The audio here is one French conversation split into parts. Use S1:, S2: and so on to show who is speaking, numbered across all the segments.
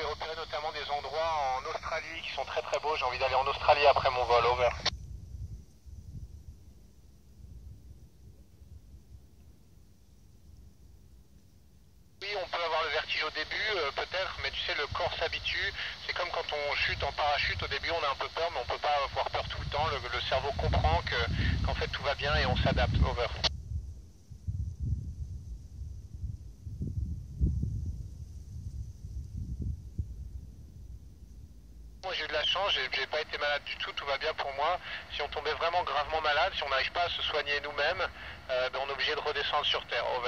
S1: repéré notamment des endroits en Australie qui sont très très beaux. J'ai envie d'aller en Australie après mon vol, over. Oui, on peut avoir le vertige au début, peut-être, mais tu sais, le corps s'habitue. C'est comme quand on chute en parachute, au début on a un peu peur, mais on peut pas avoir peur tout le temps. Le cerveau comprend qu'en fait tout va bien et on s'adapte, over. Moi j'ai eu de la chance, j'ai pas été malade du tout, tout va bien pour moi. Si on tombait vraiment gravement malade, si on n'arrive pas à se soigner nous-mêmes, ben on est obligé de redescendre sur Terre, over.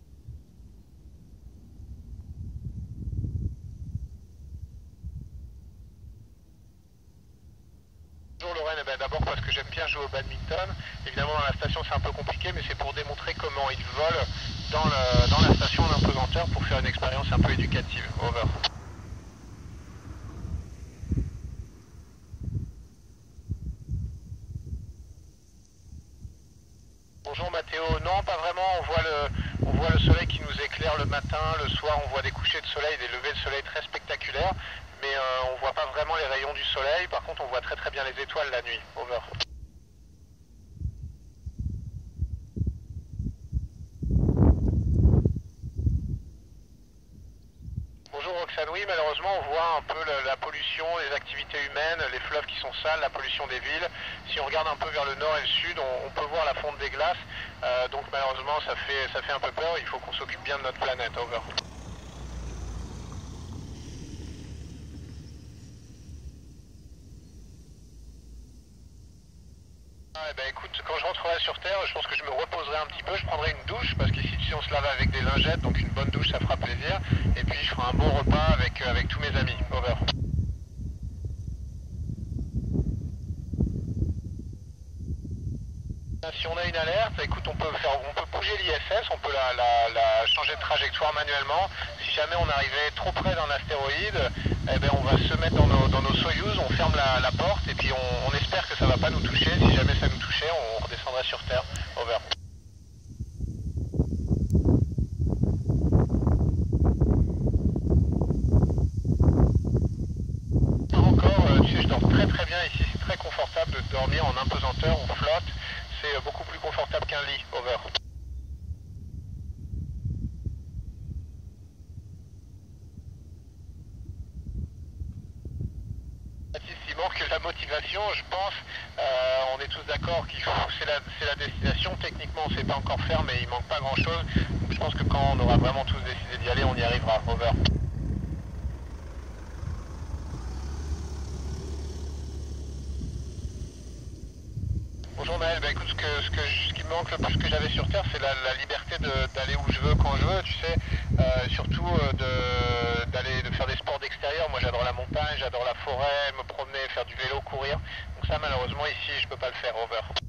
S1: Bonjour Lorraine, eh ben, d'abord parce que j'aime bien jouer au badminton. Évidemment dans la station c'est un peu compliqué, mais c'est pour démontrer comment ils volent dans la station en impesanteur pour faire une expérience un peu éducative, over. Bonjour Mathéo, non pas vraiment, on voit le soleil qui nous éclaire le matin, le soir on voit des couchers de soleil, des levées de soleil très spectaculaires, mais on voit pas vraiment les rayons du soleil, par contre on voit très très bien les étoiles la nuit, over. Bonjour Roxane, oui malheureusement on voit un peu la pollution, les activités humaines, les fleuves qui sont sales, la pollution des villes. Si on regarde un peu vers le nord et le sud, on peut voir la fonte des glaces, donc malheureusement ça fait un peu peur, il faut qu'on s'occupe bien de notre planète, over. Ah, ben écoute, quand je rentrerai sur Terre, je pense que je me reposerai un petit peu, je prendrai une douche, parce qu'ici tu sais, on se lave avec des lingettes, donc une bonne douche ça fera plaisir, et puis je ferai un bon repas avec tous mes amis, over. Si on a une alerte, écoute, on peut bouger l'ISS, on peut la changer de trajectoire manuellement. Si jamais on arrivait trop près d'un astéroïde, eh ben on va se mettre dans nos Soyuz, on ferme la porte et puis on espère que ça va pas nous toucher. Si jamais ça nous touchait, on redescendrait sur Terre. Over. Pas encore, tu sais, je dors très très bien ici, c'est très confortable de dormir en impesanteur, on flotte, c'est beaucoup plus confortable qu'un lit. Over. Il manque la motivation, je pense. On est tous d'accord qu'il faut, c'est la destination. Techniquement, on ne sait pas encore faire, mais il manque pas grand-chose. Donc je pense que quand on aura vraiment tous décidé d'y aller, on y arrivera. Over. Bonjour Maël, bah écoute, ce qui me manque le plus que j'avais sur Terre, c'est la liberté d'aller où je veux, quand je veux, tu sais, surtout de faire des sports d'extérieur. Moi j'adore la montagne, j'adore la forêt, me promener, faire du vélo, courir. Donc ça malheureusement ici je peux pas le faire, over.